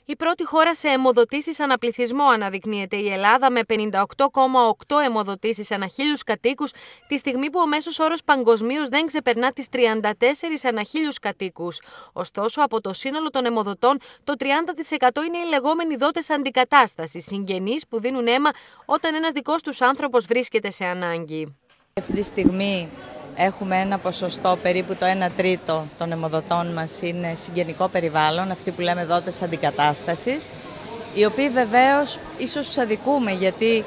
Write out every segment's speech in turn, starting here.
Η πρώτη χώρα σε αιμοδοτήσεις αναπληθυσμό αναδεικνύεται η Ελλάδα με 58,8 αιμοδοτήσεις ανά 1.000 κατοίκους, τη στιγμή που ο μέσος όρος παγκοσμίως δεν ξεπερνά τις 34 ανά 1.000 κατοίκους. Ωστόσο, από το σύνολο των αιμοδοτών, το 30% είναι οι λεγόμενοι δότες αντικατάστασης, συγγενείς που δίνουν αίμα όταν ένας δικός τους άνθρωπος βρίσκεται σε ανάγκη. Αυτή τη στιγμή έχουμε ένα ποσοστό, περίπου το 1 τρίτο των αιμοδοτών μας είναι συγγενικό περιβάλλον, αυτοί που λέμε δότες αντικατάστασης, οι οποίοι βεβαίως ίσως τους αδικούμε, γιατί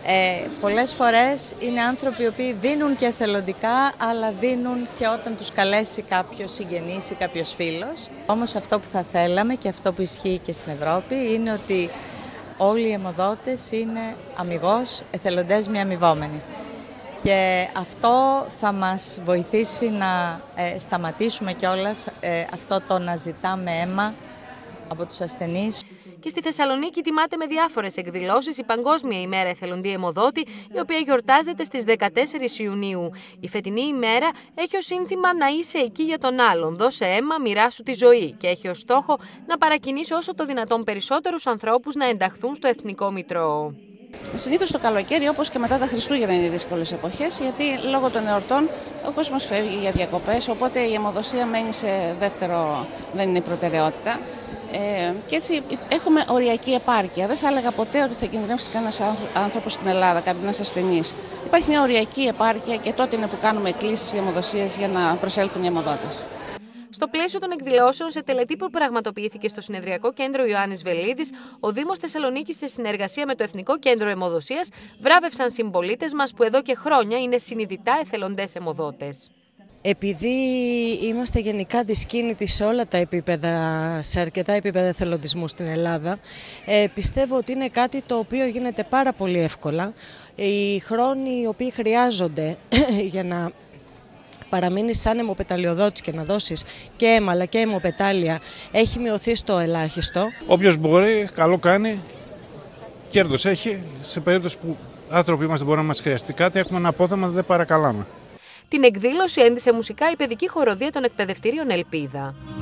πολλές φορές είναι άνθρωποι οι οποίοι δίνουν και εθελοντικά, αλλά δίνουν και όταν τους καλέσει κάποιος συγγενής ή κάποιος φίλος. Όμως αυτό που θα θέλαμε και αυτό που ισχύει και στην Ευρώπη είναι ότι όλοι οι αιμοδότες είναι αμιγώς εθελοντές μη αμοιβόμενοι. Και αυτό θα μας βοηθήσει να σταματήσουμε κιόλας αυτό το να ζητάμε αίμα από τους ασθενείς. Και στη Θεσσαλονίκη τιμάται με διάφορες εκδηλώσεις η Παγκόσμια ημέρα εθελοντή αιμοδότη, η οποία γιορτάζεται στις 14 Ιουνίου. Η φετινή ημέρα έχει ως σύνθημα «Να είσαι εκεί για τον άλλον, δώσε αίμα, μοιράσου τη ζωή» και έχει ως στόχο να παρακινήσει όσο το δυνατόν περισσότερους ανθρώπους να ενταχθούν στο Εθνικό Μητρό. Συνήθως το καλοκαίρι, όπως και μετά τα Χριστούγεννα, είναι δύσκολες εποχές, γιατί λόγω των εορτών ο κόσμος φεύγει για διακοπές, οπότε η αιμοδοσία μένει σε δεύτερο, δεν είναι η προτεραιότητα. Και έτσι έχουμε οριακή επάρκεια. Δεν θα έλεγα ποτέ ότι θα κινδυνεύσει κανένας άνθρωπος στην Ελλάδα, κανένας ασθενής. Υπάρχει μια οριακή επάρκεια και τότε είναι που κάνουμε εκκλήσεις αιμοδοσίας για να προσέλθουν οι αιμοδότες. Στο πλαίσιο των εκδηλώσεων, σε τελετή που πραγματοποιήθηκε στο Συνεδριακό Κέντρο Ιωάννης Βελίδης, ο Δήμος Θεσσαλονίκης, σε συνεργασία με το Εθνικό Κέντρο Αιμοδοσίας, βράβευσαν συμπολίτες μας που εδώ και χρόνια είναι συνειδητά εθελοντές αιμοδότες. Επειδή είμαστε γενικά δυσκίνητοι σε όλα τα επίπεδα, σε αρκετά επίπεδα εθελοντισμού στην Ελλάδα, πιστεύω ότι είναι κάτι το οποίο γίνεται πάρα πολύ εύκολα. Οι χρόνοι οι οποίοι χρειάζονται για να παραμείνεις σαν αιμοπεταλιοδότης και να δώσεις και αίμα αλλά και αιμοπετάλια έχει μειωθεί στο ελάχιστο. Όποιος μπορεί, καλό κάνει, κέρδος έχει. Σε περίπτωση που άνθρωποι είμαστε μπορεί να μας χρειαστεί κάτι, έχουμε ένα απόθεμα, δεν παρακαλάμε. Την εκδήλωση έντισε μουσικά η παιδική χοροδία των εκπαιδευτηρίων Ελπίδα.